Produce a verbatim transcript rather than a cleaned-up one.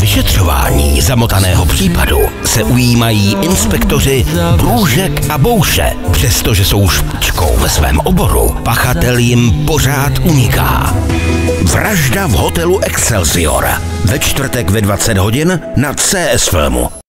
Vyšetřování zamotaného případu se ujímají inspektoři Brůžek a Bouše. Přestože jsou špičkou ve svém oboru, pachatel jim pořád uniká. Vražda v hotelu Excelsior. Ve čtvrtek ve dvacet hodin na C S Filmu.